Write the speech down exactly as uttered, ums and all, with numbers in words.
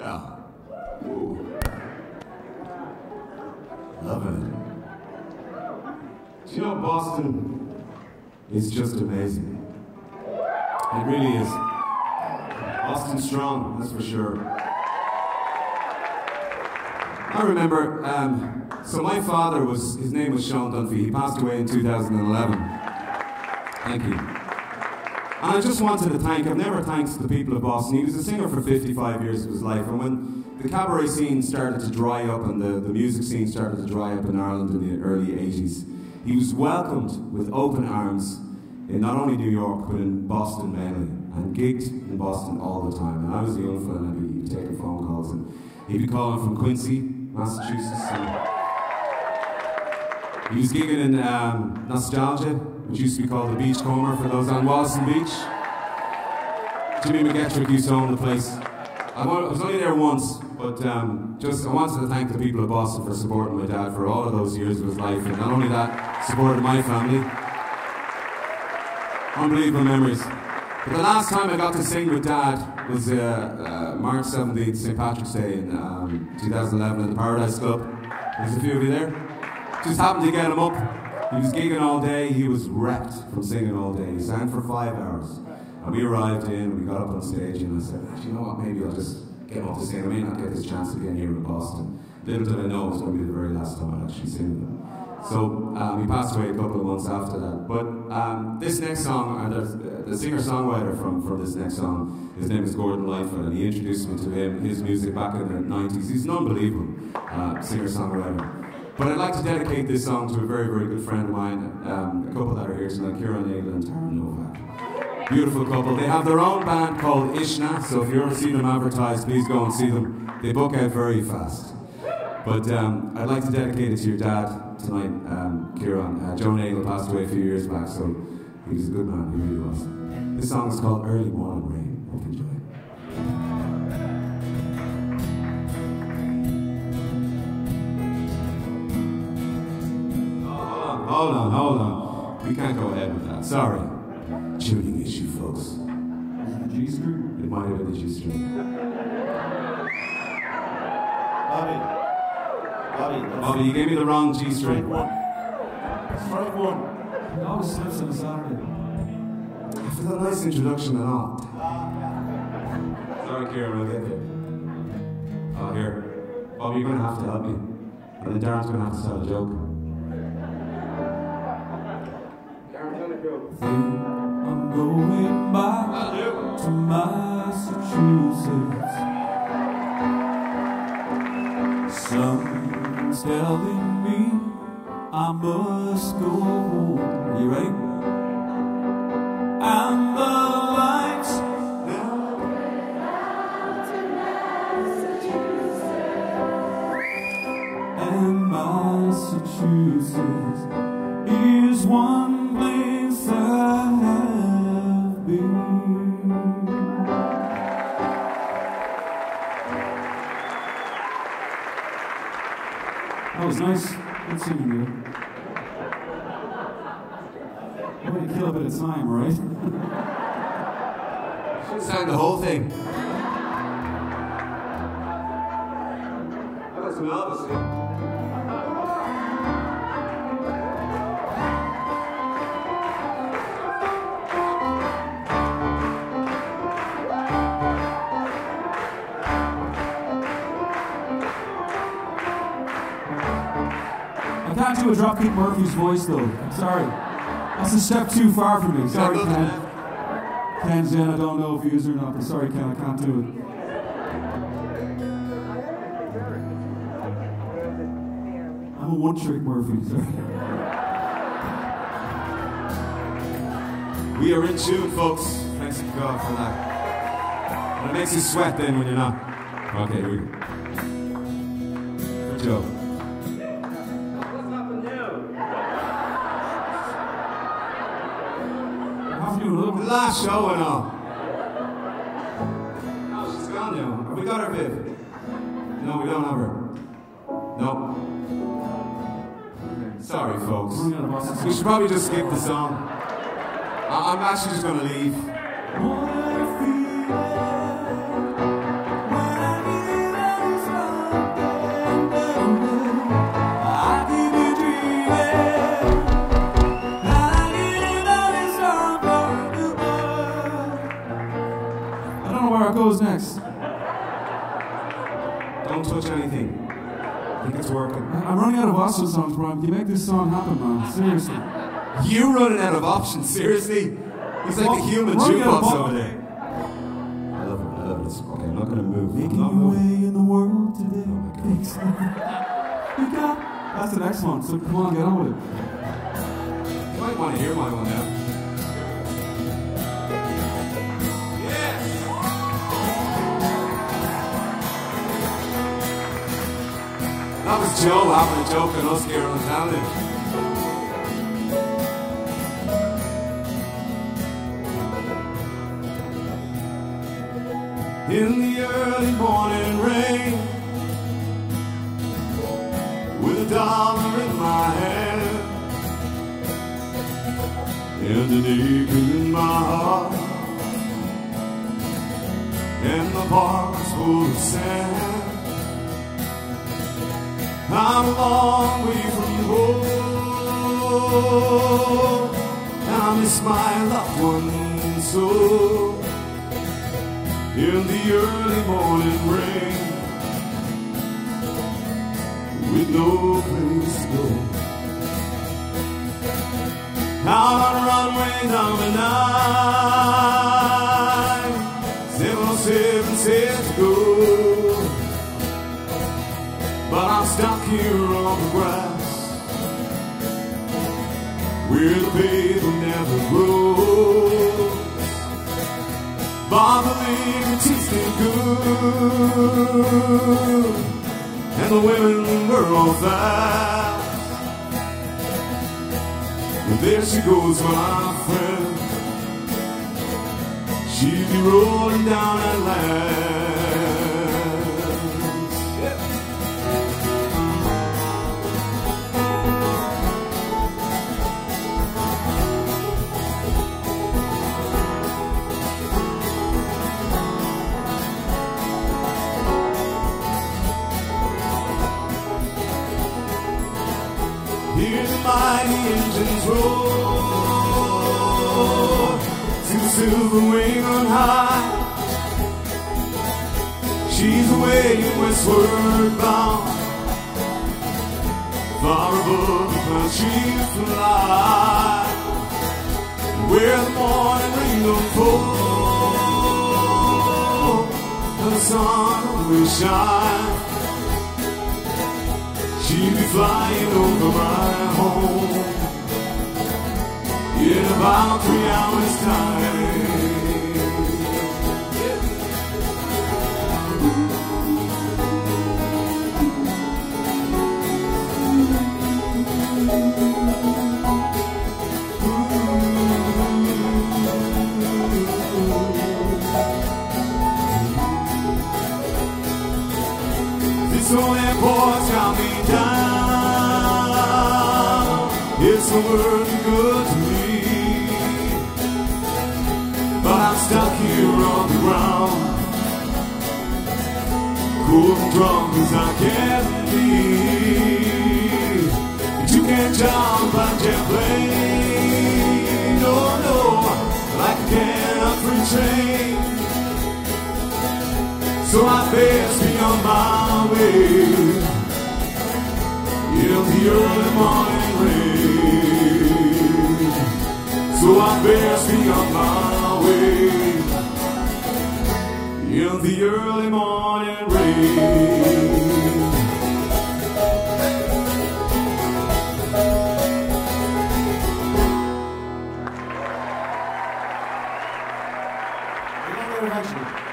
Yeah. Ooh. Loving it. Do you know Boston is just amazing? It really is. Boston strong, that's for sure. I remember, um, so my father was, his name was Sean Dunphy. He passed away in two thousand eleven. Thank you. And I just wanted to thank, I've never thanked the people of Boston. He was a singer for fifty-five years of his life, and when the cabaret scene started to dry up and the, the music scene started to dry up in Ireland in the early eighties, he was welcomed with open arms in not only New York, but in Boston mainly, and gigged in Boston all the time. And I was a young fella, and he'd be taking phone calls, and he'd be calling from Quincy, Massachusetts. And he was gigging in um, Nostalgia, which used to be called the Beachcomber for those on Wallaston Beach. Jimmy McGettrick used to own the place. I was only there once, but um, just I wanted to thank the people of Boston for supporting my dad for all of those years of his life, and not only that, supported my family. Unbelievable memories. But the last time I got to sing with Dad was uh, uh, March seventeenth, Saint Patrick's Day in um, two thousand eleven at the Paradise Club. There's a few of you there. Just happened to get him up. He was gigging all day. He was wrecked from singing all day. He sang for five hours. And we arrived in, we got up on stage, and I said, actually, you know what, maybe I'll just get him up to sing. I may not get this chance again here in Boston. Little did I know it was going to be the very last time I'd actually sing with him. So um, he passed away a couple of months after that. But um, this next song, uh, the, the singer-songwriter from, from this next song, his name is Gordon Lightfoot, and he introduced me to him, his music back in the nineties. He's an unbelievable uh, singer-songwriter. But I'd like to dedicate this song to a very, very good friend of mine, um, a couple that are here tonight, Nagle and Darren. Beautiful couple. They have their own band called Ishna, so if you ever see them advertised, please go and see them. They book out very fast. But um, I'd like to dedicate it to your dad tonight, um, Kieran. Uh, Joe Nagle passed away a few years back, so he was a good man, he really was. This song is called Early Morning Rain. Hope you enjoy it. Hold on, hold on. We can't go ahead with that. Sorry. Tuning issue, folks. Is it the G string? It might have been the G string. Bobby. Bobby. Bobby, you gave me the wrong G string. Strike one. Strike one. He always slips on a Saturday. For that nice introduction and all. Sorry, Kieran, I'll get there. Oh, here. Bobby, you're going to have to help me. And then Darren's going to have to tell a joke. I'm going back to Massachusetts. Someone's telling me I must go home. Are you ready? And the lights and Massachusetts is one place I have been. That was nice. Good singing, dude. I'm going to kill a bit of time, right? Should sang the whole thing. That was some Elvis here. I can't do a Dropkick Murphy's voice though. I'm sorry. That's a step too far for me. Sorry, Ken. Ken, Jen, I don't know if he is or not, but sorry, Ken, I can't do it. I'm a one-trick Murphy, sorry. We are in tune, folks. Thanks to God for that. And it makes you sweat then when you're not. Okay, here we go. Good job. The last show and all. Oh, she's gone now. Have we got her, Viv? No, we don't have her. No. Sorry, folks. We should probably just skip the song. I I'm actually just going to leave. goes next? Don't touch anything. I think it's working. I- I'm running out of Oscar songs, Brian. Can you make this song happen, man? Seriously. You running out of options? Seriously? He's like Well, a human running out of jukebox op- over there. I love it. I love it. It's, okay, I'm not going to move. I'm Making not your way moving. in the world today. Oh my God. Makes you got. That's the next one. So come on, get on with it. You might want to hear my one now. Yeah. That was Joe having a joke on us here on Nagle. In the early morning rain, with a dollar in my hand and an ache in my heart, and the bar's full of sand. I'm a long way from home, and I miss my loved one so. In the early morning rain, with no place to go, out on a runway number nine, seven oh seven says to go, but I'm stuck here on the grass, where the baby never grows. But the liquor tasted good, and the women were all fast. Well, there she goes, my friend. She'd be rolling down that land. Hear the mighty engines roar to the silver wing on high. She's away westward bound, far above the clouds she fly, where the morning rain don't fall and the sun will shine. She'll be flying over my home in about three hours' time. This old airport's got me down. It's the world good to me, but I'm stuck here on the ground, cold and drunk as I can be. You can't jump on jet plane, no, no, like a can-free train. So I best be on my way in the early morning rain. So I best be on my way in the early morning rain. You're not there, actually.